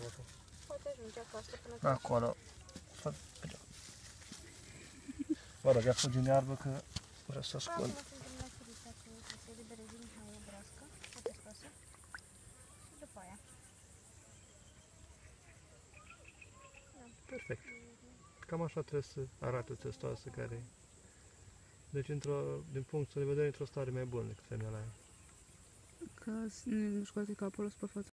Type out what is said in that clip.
capătul. Poate ajunge acasă până Acolo. Mă rog, ia fugi în iarbă că vreau să ascund. Acum suntem la Furița cu serii de rezin Mihai Brască, o testoasă. Și după aia. Perfect. Cam așa trebuie să arate o testoasă care... Deci, din punctul de vedere, într-o stare mai bună decât femeia aia. Ca să nu scoate capul ăsta pe față.